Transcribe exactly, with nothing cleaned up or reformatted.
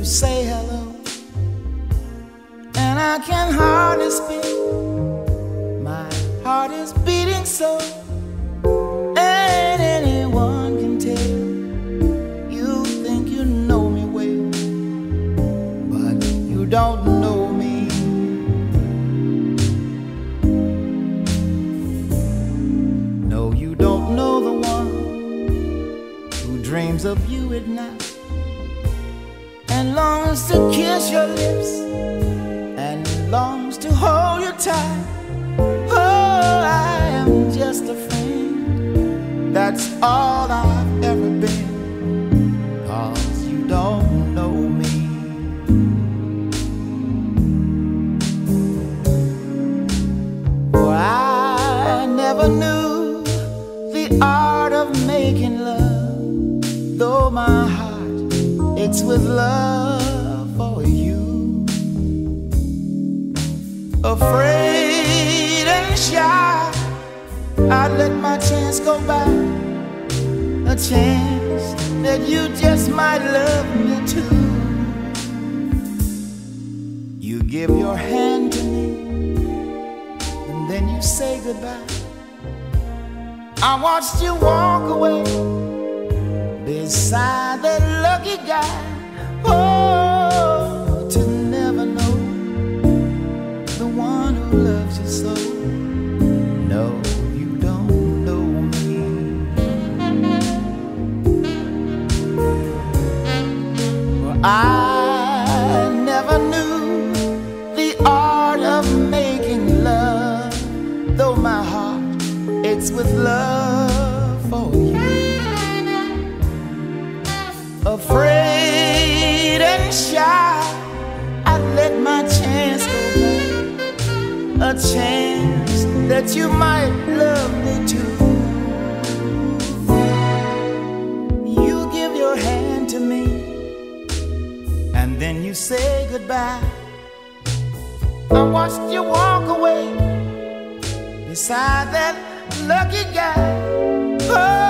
say hello, and I can hardly speak. My heart is beating so, and anyone can tell. You think you know me well, but you don't know me. No, you don't know the one who dreams of you at night and longs to kiss your lips and longs to hold you tight. Oh, I am just a friend, that's all I've ever been, 'cause you don't know me. For I never knew the art of making love, though my heart aches with love for you. Afraid and shy, I let my chance go by, a chance that you just might love me too. You give your hand to me, and then you say goodbye. I watched you walk away beside that lucky guy. Oh, to never know the one who loves you so. No, you don't know me. Well, I never knew the art of making love, though my heart aches with love for you. Afraid and shy, I let my chance go by, a chance that you might love me too. You give your hand to me, and then you say goodbye. I watched you walk away beside that lucky guy. Oh,